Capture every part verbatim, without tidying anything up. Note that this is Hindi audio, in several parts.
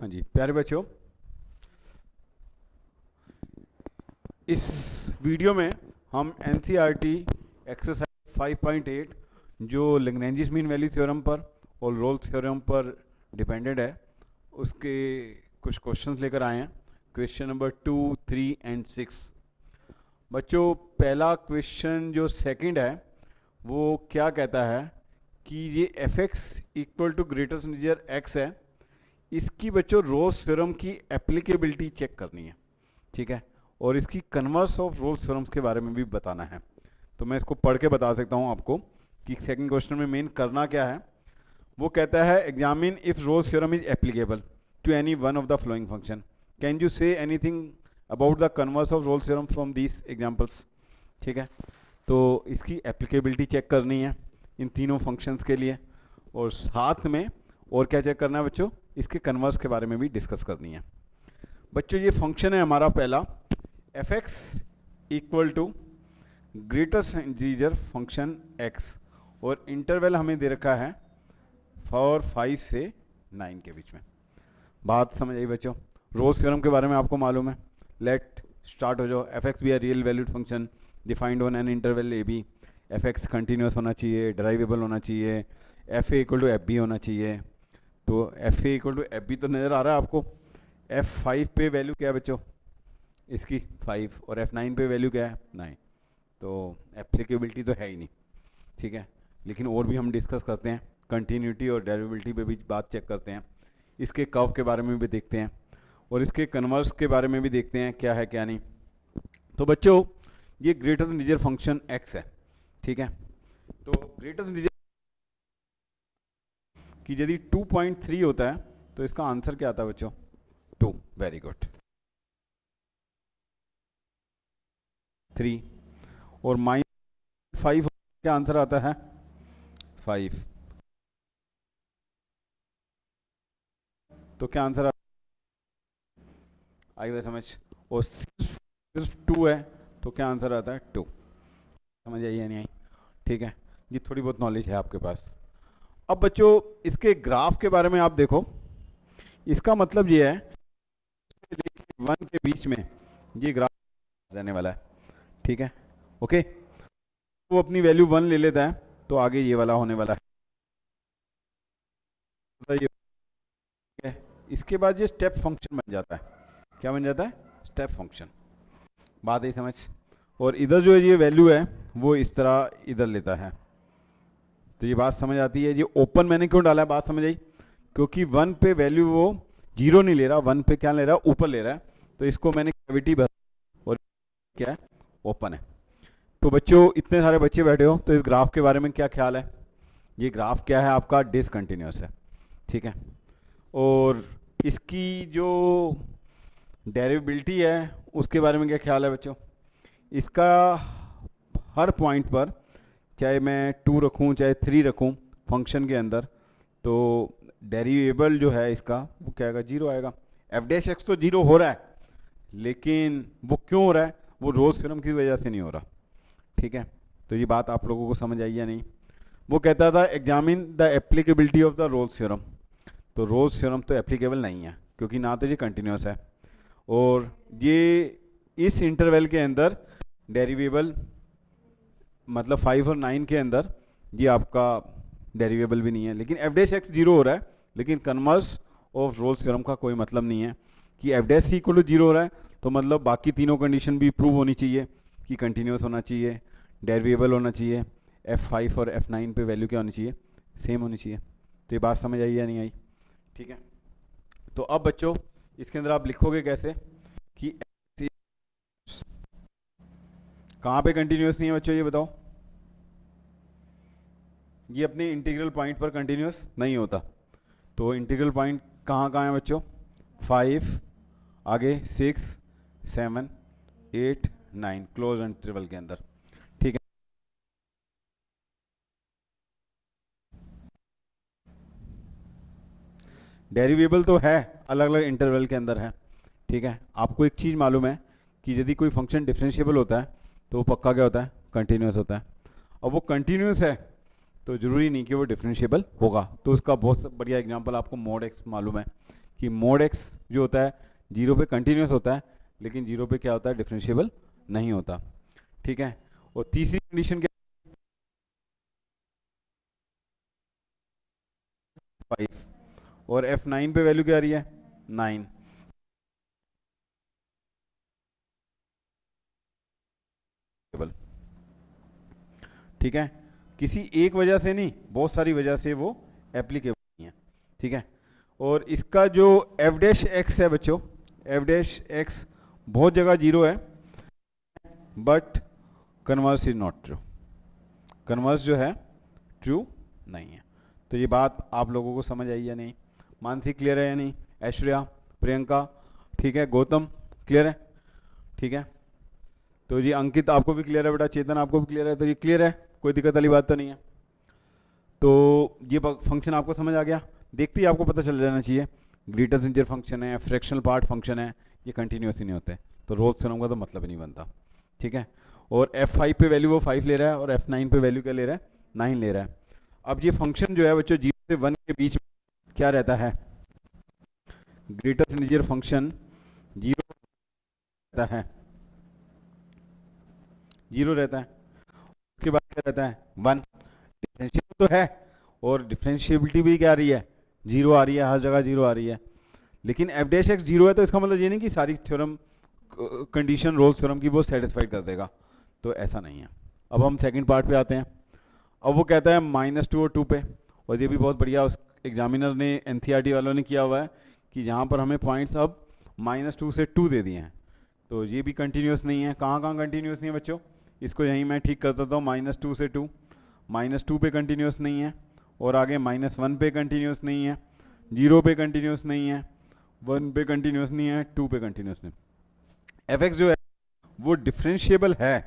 हाँ जी प्यारे बच्चों, इस वीडियो में हम NCERT exercise five point eight जो लैग्रेंज मीन वैल्यू थ्योरम पर और रोल्स थ्योरम पर डिपेंडेंट है उसके कुछ क्वेश्चंस लेकर आए हैं। Question number two, three and six. बच्चों पहला क्वेश्चन जो सेकंड है वो क्या कहता है कि ये f x equal to greatest integer x है, इसकी बच्चों रोल्स थ्योरम की एप्लीकेबिलिटी चेक करनी है, ठीक है, और इसकी कन्वर्स ऑफ रोल्स थ्योरम्स के बारे में भी बताना है। तो मैं इसको पढ़ के बता सकता हूँ आपको कि सेकंड क्वेश्चन में मेन करना क्या है। वो कहता है examine if Rolle's theorem is applicable to any one of the following function, can you say anything about the converse of Rolle's theorem from these examples. ठीक है, तो इसकी एप्लीकेबिलिटी चेक करनी है इन तीनों फंक्शंस के लिए, और साथ में और क्या चेक करना है बच्चों, इसके कन्वर्स के बारे में भी डिस्कस करनी है। बच्चों ये फंक्शन है हमारा पहला f x equal to greatest integer function x, और इंटरवल हमें दे रखा है फॉर फाइव से नाइन के बीच में। बात समझ आई बच्चों? रोल्स थ्योरम के बारे में आपको मालूम है। लेट स्टार्ट हो जाओ। F x be R real valued function defined on an interval a b. F x continuous होना चाहिए, डिराइवेबल होना चाहिए, f a equal to f b होना चाहिए। तो f a equal to f b तो नज़र आ रहा है आपको। एफ फाइव पे वैल्यू क्या है बच्चों इसकी फाइव, और एफ नाइन पे वैल्यू क्या है नाइन। तो एप्लीकेबिलिटी तो है ही नहीं, ठीक है, लेकिन और भी हम डिस्कस करते हैं, कंटिन्यूटी और डेरिवेबिलिटी पे भी बात चेक करते हैं, इसके कर्व के बारे में भी देखते हैं, और इसके कन्वर्स के बारे में भी देखते हैं क्या है क्या नहीं। तो बच्चों ये ग्रेटेस्ट इंटीजर फंक्शन एक्स है, ठीक है। तो ग्रेटेस्ट इंटीजर कि यदि टू पॉइंट थ्री होता है तो इसका आंसर क्या आता है बच्चों? टू। Very good. थ्री और माइनस फाइव क्या आंसर आता है? फाइव। तो क्या आंसर आई बात समझ? और सिर्फ सिर्फ टू है तो क्या आंसर आता है? टू। समझ आई या नहीं आई? ठीक है, ये थोड़ी बहुत नॉलेज है आपके पास। अब बच्चों इसके ग्राफ के बारे में आप देखो, इसका मतलब ये है वन के बीच में ये ग्राफ रहने वाला है, ठीक है, ओके। वो अपनी वैल्यू वन ले लेता है तो आगे ये वाला होने वाला है। इसके बाद ये स्टेप फंक्शन बन जाता है। क्या बन जाता है? Step function. बात ही समझ? और इधर जो ये वैल्यू है वो इस तरह इधर लेता है। तो ये बात समझ आती है? ये ओपन मैंने क्यों डाला है, बात समझ आई? क्योंकि वन पे वैल्यू वो जीरो नहीं ले रहा, वन पे क्या ले रहा है? ऊपर ले रहा है। तो इसको मैंने कैविटी भर, और क्या है? ओपन है। तो बच्चों इतने सारे बच्चे बैठे हो तो इस ग्राफ के बारे में क्या ख्याल है? ये ग्राफ क्या है आपका? डिसकंटिन्यूअस है, ठीक है। और इसकी जो डेरिवेबिलिटी है उसके बारे में क्या ख्याल है बच्चों? इसका हर पॉइंट पर चाहे मैं टू रखूं चाहे थ्री रखूं फंक्शन के अंदर, तो डेरिवेबल जो है इसका वो क्या आएगा? जीरो आएगा। एफ डैश एक्स तो जीरो हो रहा है, लेकिन वो क्यों हो रहा है? वो रोल्स थ्योरम की वजह से नहीं हो रहा, ठीक है। तो ये बात आप लोगों को समझ आई या नहीं? वो कहता था examine the applicability of the Rolle's theorem. तो रोल्स थ्योरम तो एप्लीकेबल नहीं है क्योंकि ना तो ये कंटिन्यूस है, और ये इस इंटरवल के अंदर डेरिवेबल मतलब फाइव और नाइन के अंदर ये आपका डेरिवेबल भी नहीं है। लेकिन एफ डैश एक्स जीरो हो रहा है, लेकिन कन्वर्स ऑफ रोल्स थ्योरम का कोई मतलब नहीं है कि f dash equal to zero हो रहा है तो मतलब बाकी तीनों कंडीशन भी प्रूव होनी चाहिए कि कंटिन्यूस होना चाहिए, डेरिवेबल होना चाहिए, एफ फाइव और एफ नाइन पे वैल्यू क्या होनी चाहिए? सेम होनी चाहिए। तो ये बात समझ आई या नहीं आई? ठीक है। तो अब बच्चों इसके अंदर आप लिखोगे कैसे कि कहाँ पे कंटिन्यूस नहीं है बच्चों? ये बताओ। ये अपने इंटीग्रल पॉइंट पर कंटिन्यूस नहीं होता। तो इंटीग्रल पॉइंट कहाँ कहाँ है बच्चों? फाइव, आगे six, seven, eight, nine, close interval के अंदर, ठीक है। डेरिवेबल तो है अलग अलग इंटरवल के अंदर है, ठीक है। आपको एक चीज़ मालूम है कि यदि कोई फंक्शन डिफरेंशिएबल होता है तो वो पक्का क्या होता है? कंटिन्यूस होता है। अब वो कंटिन्यूस है तो जरूरी नहीं कि वो डिफरेंशिएबल होगा। तो उसका बहुत बढ़िया एग्जांपल आपको मोड एक्स मालूम है कि मोड एक्स जो होता है जीरो पे कंटिन्यूस होता है, लेकिन जीरो पे क्या होता है, डिफरेंशिएबल नहीं होता। ठीक है, और तीसरी कंडीशन क्या, फाइव, और एफ नाइन पे वैल्यू क्या आ रही है, नाइन। ठीक है, किसी एक वजह से नहीं, बहुत सारी वजह से वो एप्लीकेबल नहीं है। ठीक है, और इसका जो एफ डैश एक्स है बच्चों, एफ डैश एक्स बहुत जगह जीरो है, but converse is not true, converse जो है ट्रू नहीं है। तो ये बात आप लोगों को समझ आई या नहीं? मानसी क्लियर है या नहीं? ऐश्वर्या, प्रियंका, ठीक है, गौतम क्लियर है? ठीक है, तो जी अंकित आपको भी क्लियर है बेटा, चेतन आपको भी क्लियर है, तो ये क्लियर है, कोई दिक्कत वाली बात तो नहीं है। तो ये फंक्शन आपको समझ आ गया, देखते ही आपको पता चल जाना चाहिए ग्रेटेस्ट इंटीजर फंक्शन है, फ्रैक्शनल पार्ट फंक्शन है, ये कंटिन्यूस ही नहीं होते, तो रोल्स थ्योरम का तो मतलब ही नहीं बनता। ठीक है, और एफ फाइव पे वैल्यू वो फाइव ले रहा है और एफ नाइन पे वैल्यू क्या ले रहा है, नाइन ले रहा है। अब ये फंक्शन जो है बच्चों जीरो से वन के बीच में क्या रहता है, ग्रेटेस्ट इंटीजर फंक्शन जीरो रहता है, जीरो रहता है, उसके बाद क्या रहता है, वन। डिफरेंशिएबल तो है, और डिफरेंशिएबिलिटी भी क्या आ रही है, जीरो आ रही है, हर जगह जीरो आ रही है। लेकिन एफ डैश एक्स जीरो है, तो इसका मतलब ये नहीं कि सारी थ्योरम कंडीशन रोल्स थ्योरम की वो सेटिस्फाइड कर देगा, तो ऐसा नहीं है। अब हम सेकंड पार्ट पे आते हैं। अब वो कहता है माइनस टू और टू पे, और ये भी बहुत बढ़िया उस एग्जामिनर ने एनसीईआरटी वालों ने किया हुआ है कि यहाँ पर हमें पॉइंट्स अब माइनस टू से टू दे दिए हैं, तो ये भी कंटिन्यूस नहीं है। कहाँ कहाँ कंटिन्यूस नहीं है बच्चों, इसको यहीं मैं ठीक कर देता हूँ, माइनस टू से टू, माइनस टू पे कंटिन्यूस नहीं है, और आगे माइनस वन पे कंटिन्यूस नहीं है, जीरो पे कंटिन्यूस नहीं है, वन पे कंटिन्यूस नहीं है, टू पे कंटिन्यूस नहीं। एफ एक्स जो है वो डिफरेंशिएबल है,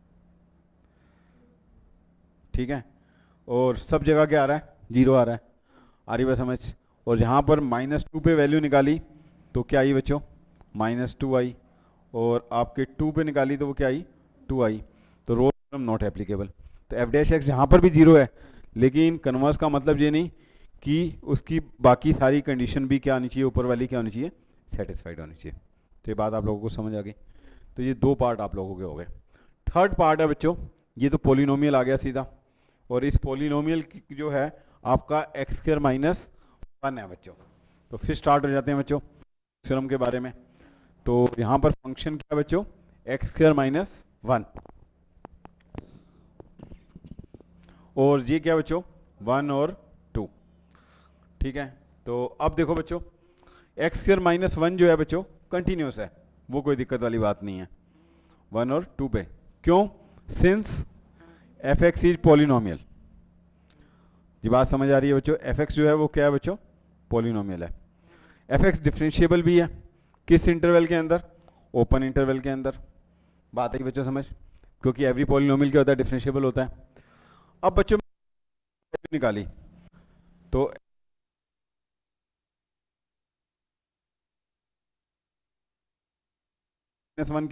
ठीक है, और सब जगह क्या आ रहा है, जीरो आ रहा है, आ रही बात समझ। और जहाँ पर माइनस टू पे वैल्यू निकाली तो क्या आई बच्चों, माइनस टू आई, और आपके टू पे निकाली तो वो क्या आई, टू आई, तो रोल्स थ्योरम नॉट एप्लीकेबल। तो एफ डैश एक्स जहाँ पर भी जीरो है, लेकिन कन्वर्स का मतलब ये नहीं कि उसकी बाकी सारी कंडीशन भी क्या आनी चाहिए, ऊपर वाली क्या होनी चाहिए, सेटिस्फाइड होनी चाहिए। तो ये बात आप लोगों को समझ आ गई। तो ये दो पार्ट आप लोगों के हो गए। थर्ड पार्ट है बच्चों, ये तो पॉलिनोमियल आ गया सीधा, और इस पॉलिनोमियल जो है आपका एक्स स्क्वायर माइनस वन है बच्चों। तो फिर स्टार्ट हो जाते हैं बच्चों थ्योरम के बारे में। तो यहाँ पर फंक्शन क्या है बच्चों, एक्स स्क्वायर माइनस वन, और ये क्या बच्चों, वन और टू। ठीक है, तो अब देखो बच्चों एक्स स्क्वायर माइनस वन जो है बच्चों कंटिन्यूस है, वो कोई दिक्कत वाली बात नहीं है वन और टू पे। क्यों, since f x is polynomial. ये बात समझ आ रही है बच्चों, एफ एक्स जो है वो क्या है बच्चों, पॉलिनोमियल है। एफ एक्स डिफरेंशिएबल भी है, किस इंटरवल के अंदर, ओपन इंटरवल के अंदर। बात है बच्चों समझ, क्योंकि एवरी पॉलिनोमियल क्या होता है, डिफरेंशिएबल होता है। अब बच्चों निकाली तो वन,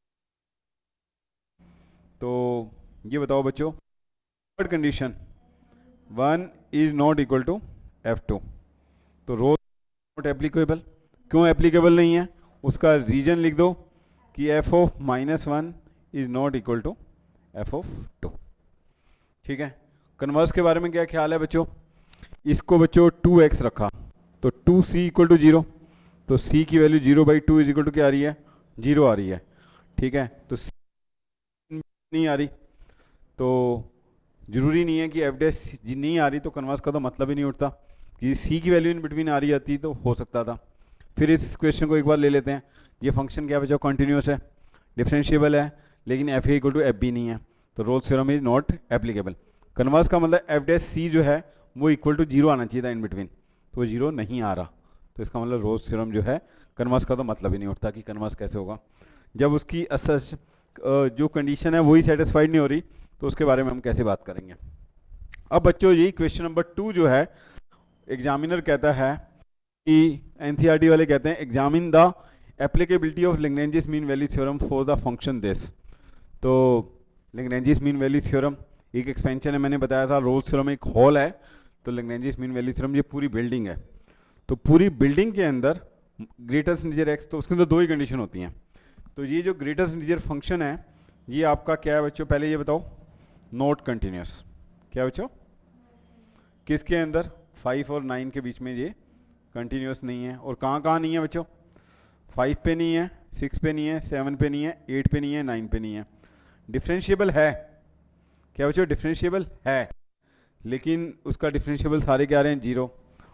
तो ये बताओ बच्चों third condition, one is not equal to f two, तो रोल नॉट एप्लीकेबल। क्यों एप्लीकेबल नहीं है, उसका रीजन लिख दो कि f of minus one is not equal to f of two. ठीक है, कन्वर्स के बारे में क्या ख्याल है बच्चों, इसको बच्चों टू एक्स रखा तो two C equal to zero, तो सी की value zero by two is equal to क्या आ रही है, जीरो आ रही है। ठीक है, तो सी नहीं आ रही, तो जरूरी नहीं है कि एफ डैश नहीं आ रही तो कन्वर्स का तो मतलब ही नहीं उठता, कि सी की वैल्यू इन बिटवीन आ रही आती तो हो सकता था। फिर इस क्वेश्चन को एक बार ले लेते हैं। ये फंक्शन क्या बच्चों, कंटिन्यूस है, डिफरेंशिएबल है, लेकिन f a equal to f b नहीं है, तो Rolle's theorem is not applicable. Converse का मतलब एफ डैश सी जो है वो इक्वल टू जीरो आना चाहिए था इन बिटवीन, तो वो जीरो नहीं आ रहा, तो इसका मतलब रोल्स थ्योरम जो है कन्वर्स का तो मतलब ही नहीं उठता कि कन्वर्स कैसे होगा जब उसकी असच जो कंडीशन है वही सेटिस्फाइड नहीं हो रही, तो उसके बारे में हम कैसे बात करेंगे। अब बच्चों यही क्वेश्चन नंबर टू जो है एग्जामिनर कहता है कि एनसीईआरटी वाले कहते हैं examine the applicability of Lagrange's mean value theorem for the function this. तो लैग्रेंजियस मीन वैल्यू थ्योरम एक एक्सपेंशन है, मैंने बताया था रोल्स थ्योरम एक हॉल है, तो लैग्रेंजियस मीन वैल्यू थ्योरम ये पूरी बिल्डिंग है। तो पूरी बिल्डिंग के अंदर ग्रेटेस्ट इंटीजर एक्स, तो उसके अंदर दो ही कंडीशन होती हैं। तो ये जो ग्रेटेस्ट इंटीजर फंक्शन है ये आपका क्या है बच्चों, पहले ये बताओ, नॉट कंटिन्यूस। क्या बच्चों, किसके अंदर, फाइव और नाइन के बीच में ये कंटिन्यूस नहीं है। और कहाँ कहाँ नहीं है बच्चों, फाइव पे नहीं है, सिक्स पे नहीं है, सेवन पे नहीं है, एट पे नहीं है, नाइन पे नहीं है। डिफरेंशिएबल है, क्या बच्चों, डिफरेंशिएबल है, लेकिन उसका डिफरेंशिएबल सारे क्या आ रहे हैं, जीरो।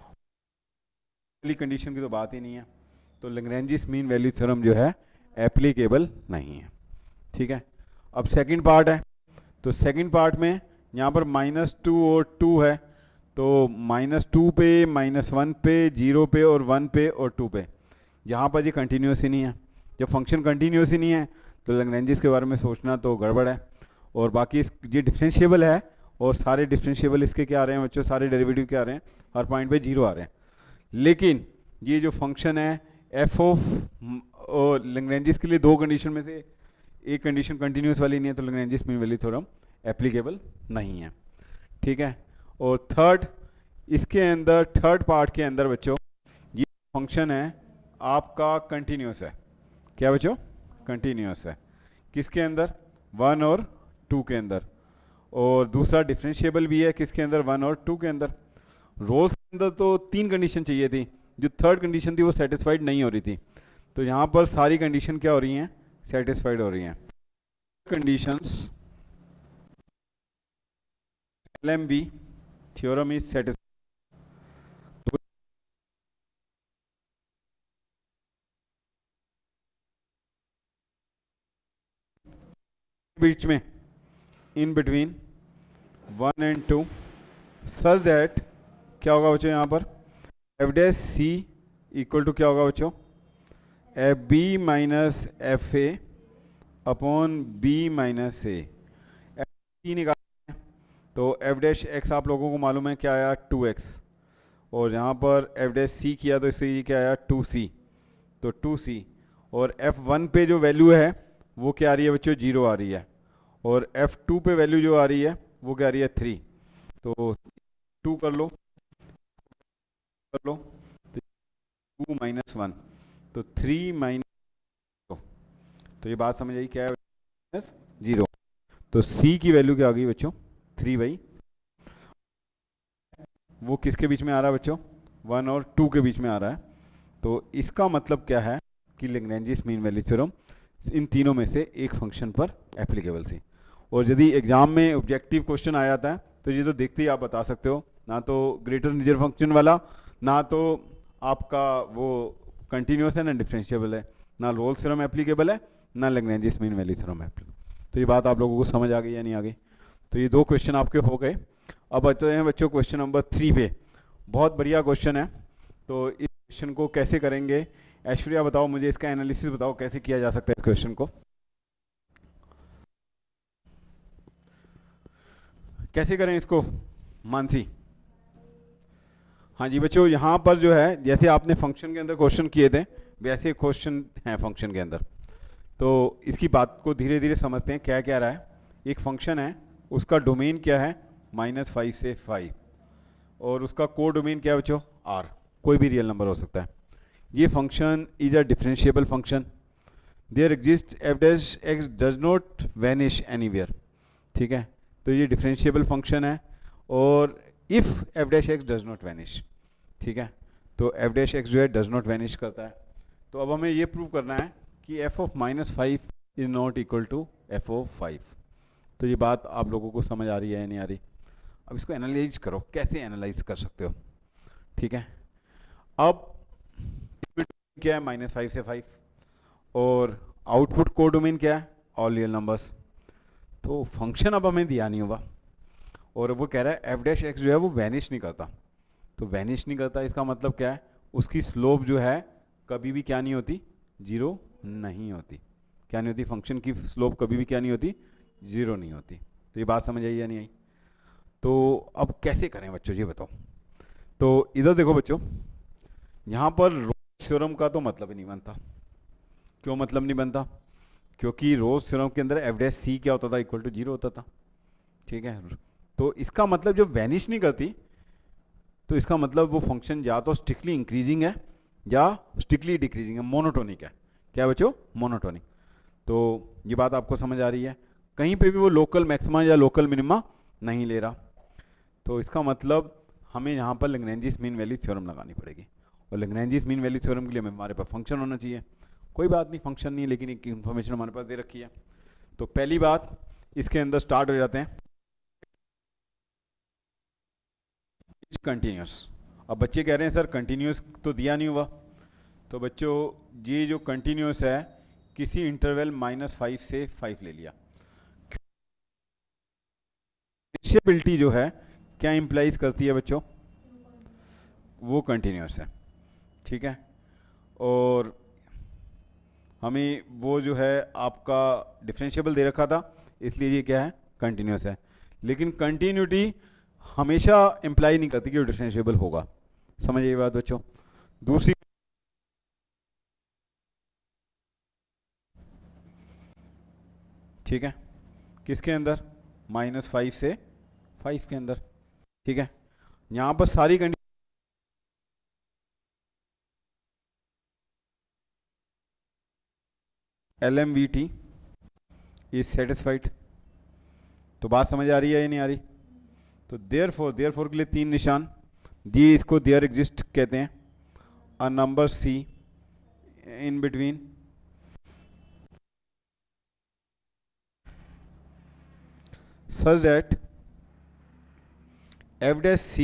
कंडीशन की तो बात ही नहीं है, तो लैग्रेंजिस मीन वैल्यू थ्योरम जो है एप्लीकेबल नहीं है। ठीक है, अब सेकंड पार्ट है, तो सेकंड पार्ट में यहाँ पर माइनस टू और टू है, तो माइनस टू पे, माइनस वन पे, जीरो पे और वन पे और टू पे, यहाँ पर ये कंटिन्यूस ही नहीं है। जब फंक्शन कंटिन्यूस ही नहीं है तो लैग्रेंजिस के बारे में सोचना तो गड़बड़ है। और बाकी ये डिफरेंशिएबल है, और सारे डिफरेंशिएबल इसके क्या आ रहे हैं बच्चों, सारे डेरिवेटिव क्या आ रहे हैं, हर पॉइंट पे जीरो आ रहे हैं। लेकिन ये जो फंक्शन है एफ ऑफ, और लैग्रेंजिस के लिए दो कंडीशन में से एक कंडीशन कंटिन्यूस वाली नहीं है, तो Lagrange's mean value theorem applicable नहीं है। ठीक है, और थर्ड, इसके अंदर थर्ड पार्ट के अंदर बच्चों ये फंक्शन है आपका कंटिन्यूस है। क्या बच्चों, कंटिन्यूस है, किसके अंदर, वन और टू के अंदर। और दूसरा डिफरेंशिएबल भी है, किसके अंदर, वन और टू के अंदर। रोल्स के अंदर तो तीन कंडीशन चाहिए थी, जो थर्ड कंडीशन थी वो सेटिस्फाइड नहीं हो रही थी, तो यहाँ पर सारी कंडीशन क्या हो रही हैं, सेटिस्फाइड हो रही हैं। Conditions L M V theorem is satisfied. बीच में in between one and two, such that क्या होगा बच्चों, यहाँ पर F dash c equal to क्या होगा बच्चों, f b minus f a upon b minus a. F c निकालना है तो एफ डैश एक्स आप लोगों को मालूम है क्या आया, टू एक्स, और यहाँ पर एफ डैश सी किया तो इससे ये क्या आया, टू सी, तो टू सी। और एफ वन पे जो वैल्यू है वो क्या आ रही है बच्चों, जीरो आ रही है, और एफ टू पे वैल्यू जो आ रही है वो क्या आ रही है, थ्री। तो टू कर लो कर लो तो टू माइनस वन, तो थ्री माइनस, तो ये बात समझ आई, क्या है माइनस जीरो। तो सी की वैल्यू क्या आ गई बच्चों, थ्री बाई, वो किसके बीच में आ रहा है बच्चों, वन और टू के बीच में आ रहा है। तो इसका मतलब क्या है कि लैग्रेंजिस मीन वैल्यू थ्योरम इन तीनों में से एक फंक्शन पर एप्लीकेबल थी। और यदि एग्जाम में ऑब्जेक्टिव क्वेश्चन आ जाता है तो ये तो देखते ही आप बता सकते हो, ना तो ग्रेटर इंटीजर फंक्शन वाला, ना तो आपका वो कंटिन्यूस है, ना डिफरेंशिएबल है, ना रोल्स थ्योरम एप्लीकेबल है, ना Lagrange's mean value theorem applicable. तो ये बात आप लोगों को समझ आ गई या नहीं आ गई। तो ये दो क्वेश्चन आपके हो गए। अब बचते हैं बच्चों क्वेश्चन नंबर थ्री पे, बहुत बढ़िया क्वेश्चन है। तो इस क्वेश्चन को कैसे करेंगे, ऐश्वर्या बताओ मुझे, इसका एनालिसिस बताओ कैसे किया जा सकता है इस क्वेश्चन को, कैसे करें इसको, मानसी। हाँ जी बच्चों, यहाँ पर जो है जैसे आपने फंक्शन के अंदर क्वेश्चन किए थे वैसे क्वेश्चन हैं फंक्शन के अंदर। तो इसकी बात को धीरे धीरे समझते हैं, क्या क्या रहा है। एक फंक्शन है, उसका डोमेन क्या है, माइनस फाइव से फाइव, और उसका को डोमेन क्या है बच्चों, आर, कोई भी रियल नंबर हो सकता है। ये function is a differentiable function, there exist f dash x does not vanish anywhere. ठीक है, तो ये डिफरेंशिएबल फंक्शन है, और if f dash x does not vanish, ठीक है, तो एफ डैश एक्स जो है डज नॉट वैनिश करता है। तो अब हमें ये प्रूव करना है कि f of minus five is not equal to f of five. तो ये बात आप लोगों को समझ आ रही है या नहीं आ रही। अब इसको एनालाइज करो, कैसे एनालाइज कर सकते हो। ठीक है, अब क्या है, माइनस फाइव से फाइव, और आउटपुट को डोमेन क्या है, ऑल रियल नंबर्स। तो फंक्शन अब हमें दिया नहीं होगा, और वो कह रहा है एफ डैश एक्स जो है वो वैनिश नहीं करता। तो वैनिश नहीं करता इसका मतलब क्या है, उसकी स्लोप जो है कभी भी क्या नहीं होती, जीरो नहीं होती। क्या नहीं होती, फंक्शन की स्लोप कभी भी क्या नहीं होती, जीरो नहीं होती। तो ये बात समझ आई या नहीं आई। तो अब कैसे करें बच्चों, ये बताओ। तो इधर देखो बच्चों, यहाँ पर रोल्स थ्योरम का तो मतलब ही नहीं बनता। क्यों मतलब नहीं बनता, क्योंकि रोल्स थ्योरम के अंदर एफ डैश सी क्या होता था, इक्वल टू जीरो होता था। ठीक है, तो इसका मतलब जो वैनिश नहीं करती, तो इसका मतलब वो फंक्शन या तो स्ट्रिक्टली इंक्रीजिंग है या स्ट्रिक्टली डिक्रीजिंग है, मोनोटोनिक है। क्या बच्चों? मोनोटोनिक। तो ये बात आपको समझ आ रही है? कहीं पे भी वो लोकल मैक्सिमा या लोकल मिनिमा नहीं ले रहा। तो इसका मतलब हमें यहाँ पर लैग्रेंजियस मीन वैल्यू थ्योरम लगानी पड़ेगी, और लैग्रेंजियस मीन वैल्यू थ्योरम के लिए हमें हमारे पास फंक्शन होना चाहिए। कोई बात नहीं, फंक्शन नहीं, लेकिन एक इन्फॉर्मेशन हमारे पास दे रखी है। तो पहली बात इसके अंदर स्टार्ट हो जाते हैं कंटिन्यूस। अब बच्चे कह रहे हैं सर कंटिन्यूस तो दिया नहीं हुआ। तो बच्चों ये जो कंटिन्यूस है किसी इंटरवल माइनस फाइव से फाइव ले लिया। डिफरेंशिएबिलिटी जो है क्या इंप्लाइज करती है बच्चों? वो कंटिन्यूस है, ठीक है। और हमें वो जो है आपका डिफरेंशिएबल दे रखा था, इसलिए ये क्या है? कंटिन्यूस है। लेकिन कंटिन्यूटी हमेशा इंप्लाई नहीं करती कि वो डिफरेंशिएबल होगा। समझिए ये बात बच्चों। दूसरी ठीक है, किसके अंदर? माइनस फाइव से फाइव के अंदर, ठीक है। यहां पर सारी condition L M V T is satisfied. तो बात समझ आ रही है या नहीं आ रही? तो देयर फोर देयर फोर के लिए तीन निशान जी, इसको देयर एग्जिस्ट कहते हैं। A number c in between such that f dash c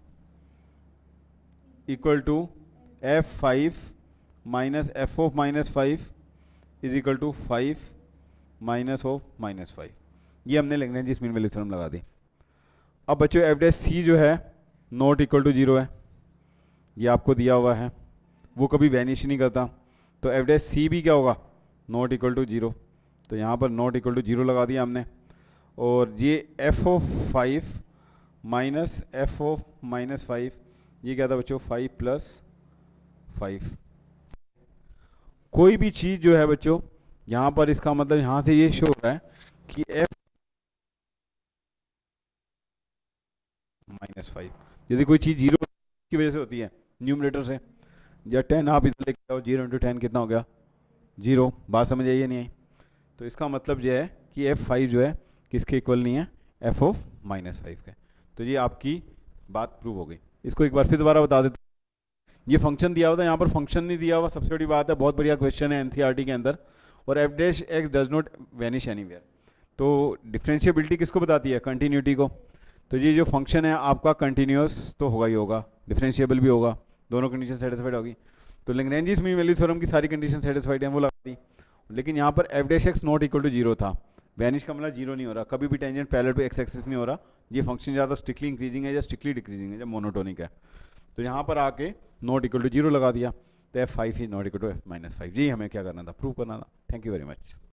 equal to f five minus f of minus five is equal to five minus of minus five. ये हमने लैग्रेंजियस मीन वैल्यू थ्योरम लगा दी। अब बच्चों f dash c जो है नॉट इक्वल टू जीरो है, ये आपको दिया हुआ है, वो कभी वैनिश नहीं करता। तो f dash c भी क्या होगा? Not equal to zero. तो यहाँ पर नॉट इक्वल टू जीरो लगा दिया हमने। और ये f of five minus F of minus five, ये क्या था बच्चों? Five plus five. कोई भी चीज़ जो है बच्चों यहाँ पर, इसका मतलब यहाँ से ये शो हो रहा है कि f माइनस फाइव, यदि कोई चीज़ जीरो की वजह से होती है न्यूमरेटर से, या टेन आप इधर लेके आओ, जीरो इंटू टेन कितना हो गया? जीरो। बात समझ आई या नहीं आई? तो इसका मतलब ये है कि एफ फाइव जो है किसके इक्वल नहीं है? एफ ऑफ माइनस फाइव के। तो ये आपकी बात प्रूव हो गई। इसको एक बार फिर दोबारा बता देते हैं। ये फंक्शन दिया हुआ था, यहाँ पर फंक्शन नहीं दिया हुआ, सबसे बड़ी बात है। बहुत बढ़िया क्वेश्चन है एनसीईआरटी के अंदर। और F dash x does not vanish anywhere. तो डिफरेंशिएबिलिटी किसको बताती है? कंटिन्यूटी को। तो ये जो फंक्शन है आपका कंटिन्यूस तो होगा ही होगा, डिफरेंशिएबल भी होगा, दोनों कंडीशन सेटिस्फाइड होगी। तो लैग्रेंजियस मीन वैल्यू थ्योरम की सारी कंडीशन सेटिस्फाइड है, वो लगा दी। लेकिन यहाँ पर F dash X not equal to zero था। वैनिश का मतलब जीरो नहीं हो रहा, कभी भी tangent parallel to X axis नहीं हो रहा। ये फंक्शन ज़्यादा स्ट्रिक्टली इंक्रीजिंग है या स्ट्रिक्टली डिक्रीजिंग है या मोनोटोनिक है। तो यहाँ पर आके नॉट इक्वल टू जीरो लगा दिया। तो एफ फाइव ही not equal to F minus five. जी हमें क्या करना था? प्रूव करना था। Thank you very much.